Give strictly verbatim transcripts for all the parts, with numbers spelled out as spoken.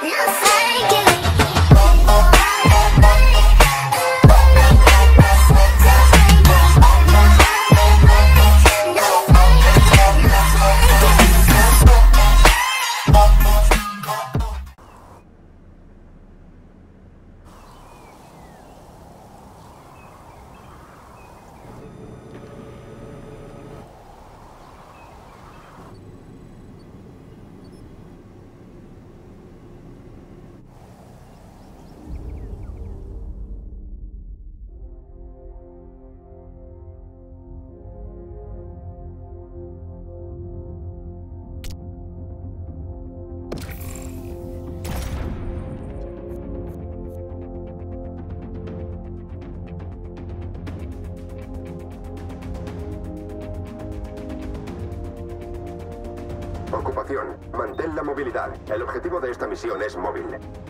Ocupación. Mantén la movilidad. El objetivo de esta misión es móvil.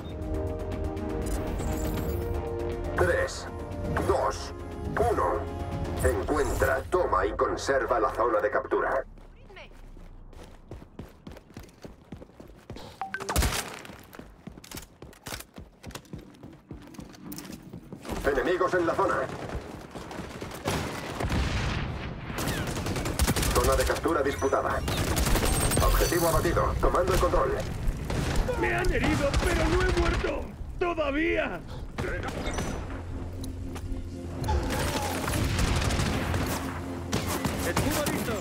tres, dos, uno. Encuentra, toma y conserva la zona de captura. Enemigos en la zona. Zona de captura disputada. Objetivo abatido. Tomando el control. Me han herido, pero no he muerto. ¡Todavía! ¡Escudo listo!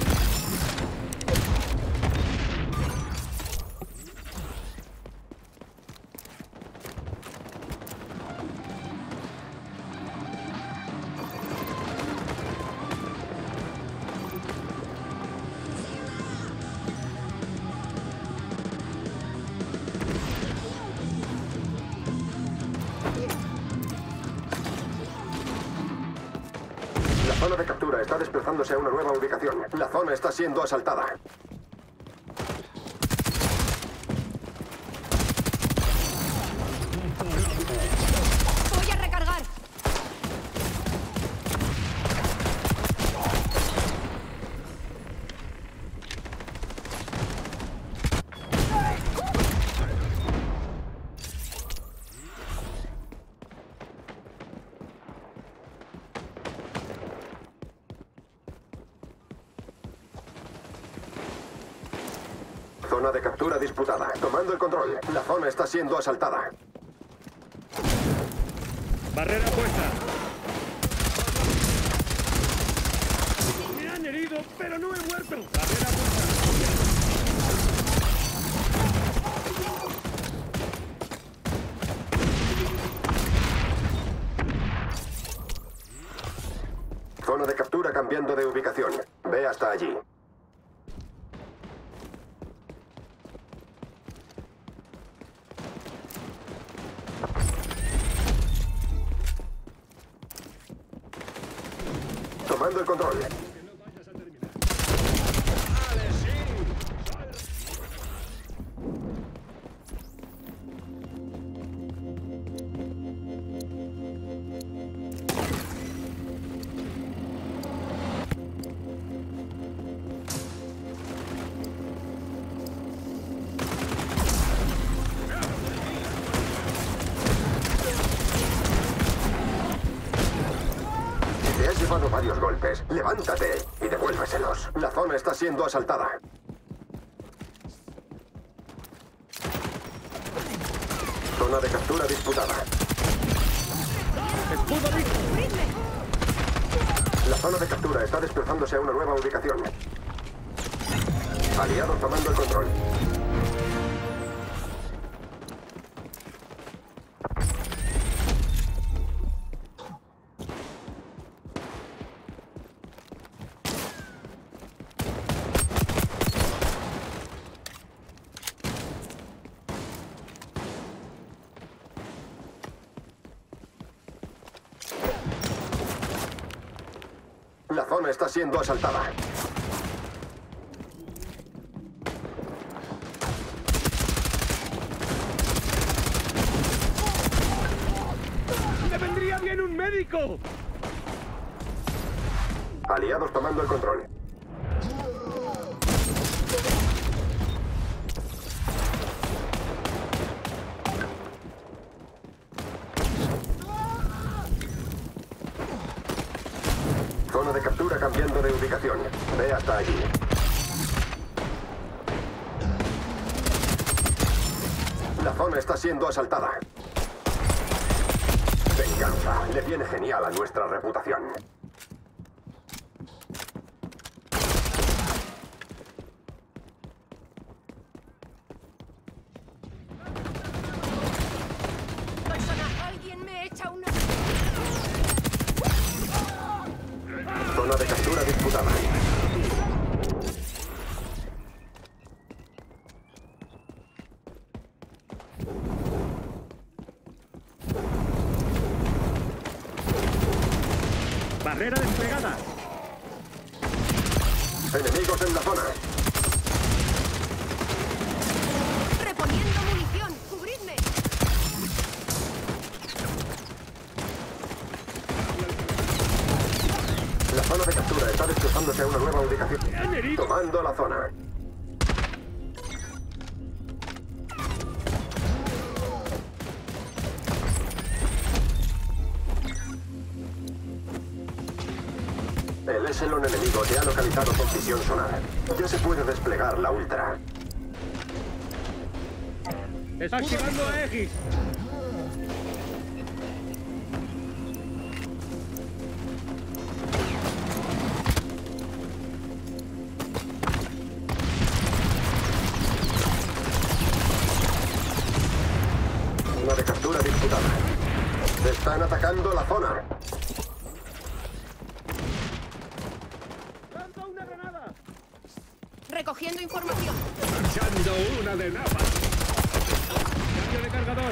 La zona de captura está desplazándose a una nueva ubicación. La zona está siendo asaltada. Voy a recargar. Zona de captura disputada. Tomando el control. La zona está siendo asaltada. Barrera puesta. Me han herido, pero no he muerto. Barrera puesta. Zona de captura cambiando de ubicación. Ve hasta allí. Tomando el control. Te has llevado varios golpes. Levántate y devuélveselos. La zona está siendo asaltada. Zona de captura disputada. Escudo listo. La zona de captura está desplazándose a una nueva ubicación. Aliados tomando el control. La zona está siendo asaltada. ¡Me vendría bien un médico! Aliados tomando el control. cambiando de ubicación. Ve hasta allí. La zona está siendo asaltada. Venganza. Le viene genial a nuestra reputación. Alguien me echa una... Zona de captura disputada. Barrera desplegada. Enemigos en la zona. Reponiendo munición. ¡Cubridme! La zona de captura está desplazándose a una nueva ubicación. han herido! Tomando la zona. El Echelon enemigo te ha localizado con visión sonar. Ya se puede desplegar la Ultra. Está activando a Aegis. Zona de captura disputada. Están atacando la zona. ¡Lanza una granada! Recogiendo información. ¡Echando una de napa! ¡Cambio de cargador!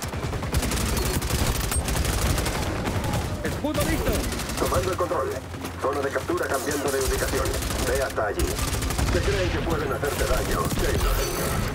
¡Escudo listo! Tomando el control. Zona de captura cambiando de ubicación. Ve hasta allí. Se creen que pueden hacerte daño. ¡Qué inocente!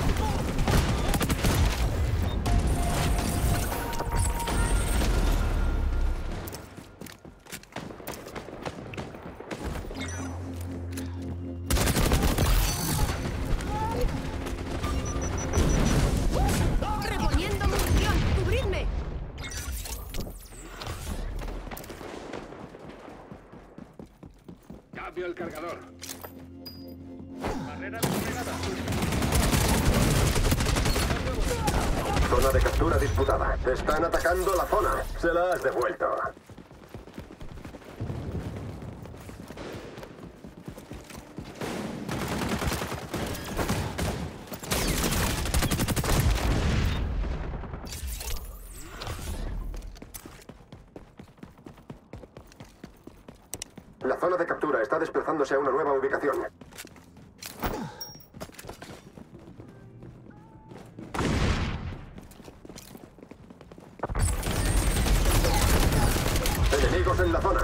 Reponiendo munición. ¡Cubridme! ¡Cambio el cargador! ¡Barrera desplegada! Zona de captura disputada. Están atacando la zona. Se la has devuelto. La zona de captura está desplazándose a una nueva ubicación. Enemigos en la zona.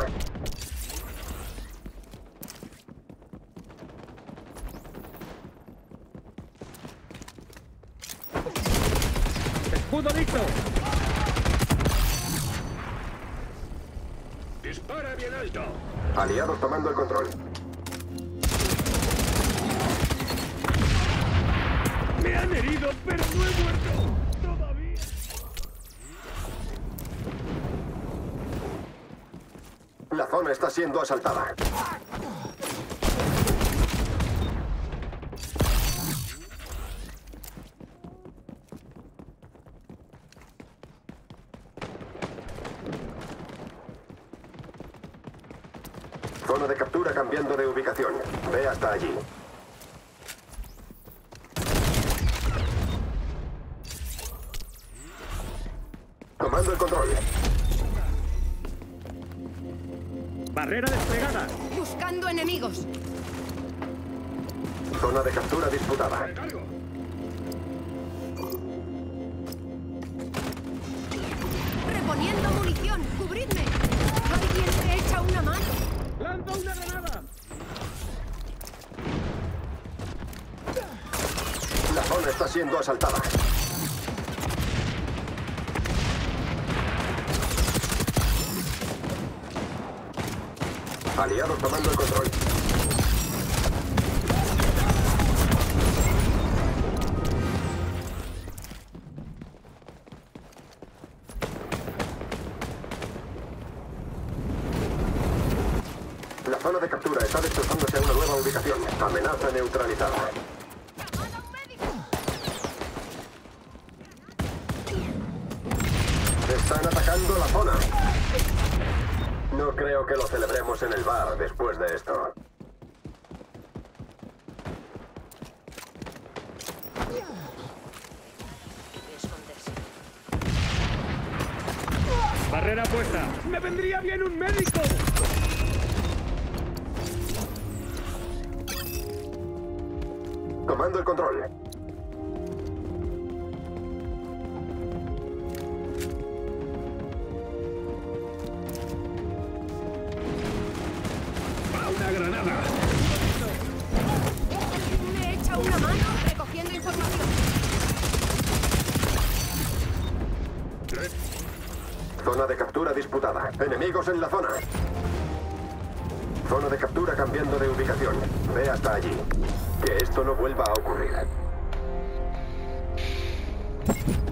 ¡Escudo listo! ¡Dispara bien alto! Aliados tomando el control. ¡Me han herido, pero no he muerto! ¡Todavía! La zona está siendo asaltada. Zona de captura cambiando de ubicación. Ve hasta allí. Tomando el control. ¡Barrera desplegada! Buscando enemigos. Zona de captura disputada. ¡Recargo! Reponiendo munición. ¡Cubridme! ¿Alguien me echa una mano? ¡Lanza una granada! La zona está siendo asaltada. Aliados tomando el control. La zona de captura está desplazándose a una nueva ubicación. Amenaza neutralizada. Están atacando la zona. No creo que lo celebremos en el bar después de esto. Barrera puesta. ¡Me vendría bien un médico! Tomando el control. ¡Va una granada! Me echa una mano recogiendo información. Zona de captura disputada. Enemigos en la zona. Zona de captura cambiando de ubicación. Ve hasta allí. Que esto no vuelva a ocurrir.